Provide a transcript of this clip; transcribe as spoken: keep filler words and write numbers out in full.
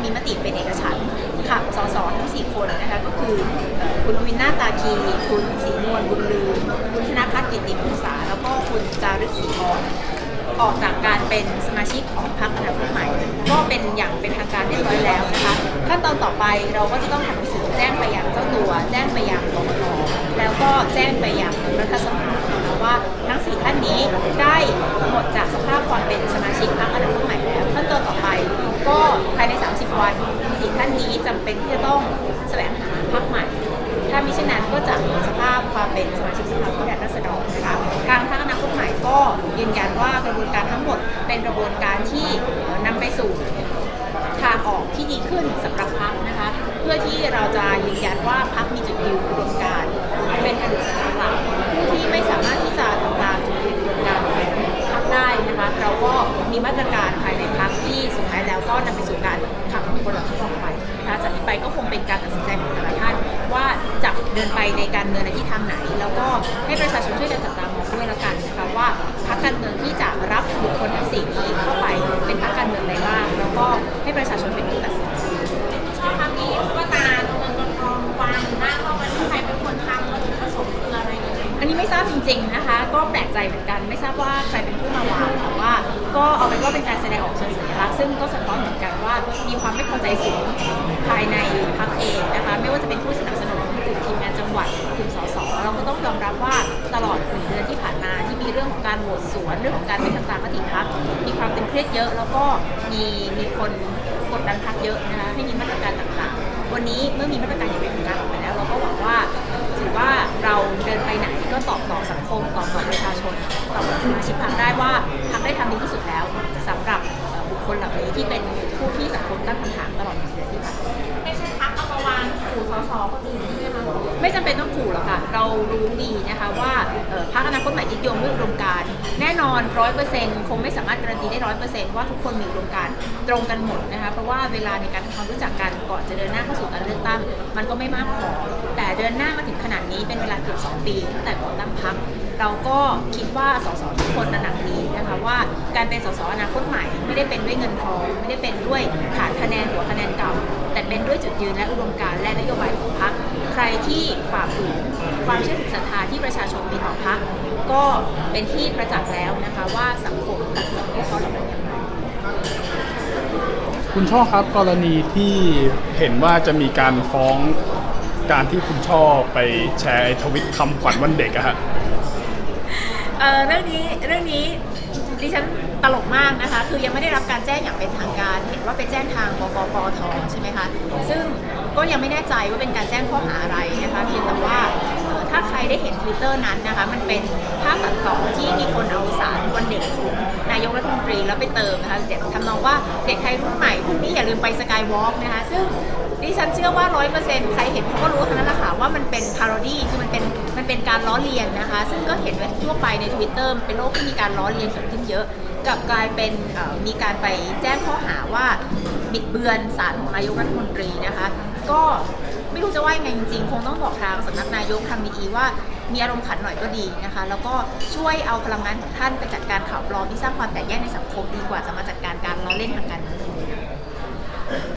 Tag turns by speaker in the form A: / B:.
A: มีมติเป็นเอกฉันท์ขับสสทั้งสี่คนนะคะก็คือคุณวินนาตาคีคุณศรีนวลบุญลือคุณธนภัทรกิติภูษาแล้วก็คุณจารึกศรีอ่อนออกจากการเป็นสมาชิกของพรรคอนาคตใหม่ก็เป็นอย่างเป็นทางการเรียบร้อยแล้วนะคะขั้นตอนต่อไปเราก็จะต้องทำหนังสือแจ้งไปยังเจ้าตัวแจ้งไปยังกกต.แล้วก็แจ้งไปยังรัฐสภาว่าทั้งสี่ท่านนี้ได้หมดจากสภาพความเป็นสมาชิกพรรคอนาคตใหม่แล้วขั้นตอนต่อไปก็ภายในสามสิบวันสี่ท่านนี้จำเป็นที่จะต้องแสวงหาพรรคใหม่ถ้ามิฉะนั้นก็จะหมดสภาพความเป็นสมาชิกสภาผู้แทนราษฎรนะคะทางพรรคอนาคตใหม่ก็ยืนยันว่ากระบวนการทั้งหมดเป็นกระบวนการที่นำไปสู่ทางออกที่ดีขึ้นสำหรับพรรคนะคะเพื่อที่เราจะยืนยันว่าพรรคมีจุดยืนอุดมการณ์เป็นกระดูกสันหลักผู้ที่ไม่สามารถที่จะทำตามจุดยืนอุดมการณ์ของพรรคได้นะคะเราก็มีมาตรการภายในพรรคที่สุดท้ายแล้วก็นำไปสู่การขับคนเหล่านี้ออกไปนะคะจากนี้ไปก็คงเป็นการตัดสินใจของแต่ละท่านว่าจะเดินไปในการเมืองในทิศทางไหนแล้วก็ให้ประชาชนช่วยกันจับตามองด้วยละกันนะคะว่าพรรคการเมืองที่จะรับบุคคลทั้งสี่นี้เข้าไปเป็นพรรคการเมืองใดบ้างแล้วก็ให้ประชาชนเป็นผู้ตัดสิน
B: ชอบคำนี้ว่าตาเงินทองวางหน้าห้องมันใครเป็นคนทำวัตถุประสงค์คืออะไรเลย
A: อันนี้ไม่ทราบจริงๆนะคะก็แปลกใจเหมือนกันไม่ทราบว่าใครเป็นผู้มาวางแต่ว่าก็เอาเป็นว่าเป็นการแสดงออกเชิงสัญลักษณ์ซึ่งก็สะท้อนเหมือนกันว่ามีความไม่พอใจสูงภายในพรรคเองนะคะไม่ว่าจะเป็นผู้สนับสนุนกลุ่มทีมงานจังหวัดกลุ่มสสเราก็ต้องยอมรับว่าตลอดหนึ่งเดือนที่ผ่านมาที่มีเรื่องของการโหวตสวนเรื่องของการไม่ทำตามมติพรรคมีความตึงเครียดเยอะแล้วก็มีมีคนกดดันพรรคเยอะนะคะให้มีมาตรการต่างๆวันนี้เมื่อมีมาตรการอย่างเป็นทางการออกมาแล้วเราก็หวังว่าถือว่าเราเดินไปไหนก็ตอบต่อสังคมตอบต่อประชาชนตอบต่อสมาชิกพรรคได้ว่าพรรคได้ทำดีที่สุดแล้วสำหรับบุคคลเหล่านี้ที่เป็นผู้ที่สังคมตั้งคำถามตลอดหนึ่งเดือนที่ผ่านมา
B: ไม่ใช่พรรคเอามาวางขู่สสคนอื่นใช่ไหมคะ
A: ไม่จำเป็นต้องขู่หรอกค่ะเรารู้ดีนะคะว่าพรรคอนาคตใหม่ยึดโยงด้วยอุดมการณ์แน่นอนร้อยเปอร์เซ็นต์คงไม่สามารถการันตีได้ร้อยเปอร์เซ็นต์ว่าทุกคนมีอุดมการณ์ตรงกันหมดนะคะเพราะว่าเวลาในการทำความรู้จักกันก่อนจะเดินหน้าเข้าสู่การเลือกตั้งมันก็ไม่มากพอแต่เดินหน้ามาถึงขนาดนี้เป็นเวลาเกือบสองปีตั้งแต่ก่อตั้งพรรคเราก็คิดว่าสสทุกคนตระหนักดีนะคะว่าการเป็นสสอนาคตใหม่ไม่ได้เป็นด้วยเงินทองไม่ได้เป็นด้วยฐานคะแนนหัวคะแนนเก่าแต่เป็นด้วยจุดยืนและอุดมการณ์และนโยบายของพรรคใครที่ฝ่าฝืนความเชื่อถือศรัทธาที่ประชาชนมีต่อพรรคก็เป็นที่ประจักษ์แล้วนะคะว่าสังคมตัดสินพวกเขาเหล่านั้นอย่างไร
C: คุณช่อครับกรณีที่เห็นว่าจะมีการฟ้องการที่คุณช่อไปแชร์ทวิตคำขวัญวันเด็กอะฮะ
A: เอ่อเรื่องนี้เรื่องนี้ดิฉันตลกมากนะคะคือยังไม่ได้รับการแจ้งอย่างเป็นทางการเห็นว่าไปแจ้งทางบกปทใช่ไหมคะซึ่งก็ยังไม่แน่ใจว่าเป็นการแจ้งข้อหาอะไรนะคะเพียงแต่ว่าถ้าใครได้เห็น Twitter นั้นนะคะมันเป็นภาพตัดต่อที่มีคนเอาสารวันเด็กของนายกรัฐมนตรีแล้วไปเติมนะคะเด็กทำนองว่าเด็กไทยรุ่นใหม่พรุ่งนี้อย่าลืมไปสกายวอล์กนะคะซึ่งดิฉันเชื่อว่า ร้อยเปอร์เซ็นต์ ใครเห็นเขาก็รู้ทั้งนั้นแหละค่ะว่ามันเป็นพาโรดี้คือมันเป็นมันเป็นการล้อเลียนนะคะซึ่งก็เห็นทั่วไปใน Twitter เป็นโลกที่มีการล้อเลียนเกิดขึ้นเยอะกับกลายเป็นมีการไปแจ้งข้อหาว่าบิดเบือนสารของนายกรัฐมนตรีนะคะก็ไม่รู้จะว่ายังไงจริงๆคงต้องบอกทางสำนักนายกทางดีว่ามีอารมณ์ขันหน่อยก็ดีนะคะแล้วก็ช่วยเอาพลังงานของท่านไปจัดการข่าวปลอมที่สร้างความแตกแยกในสังคมดีกว่าจะมาจัดการการล้อเล่นทางการเมือง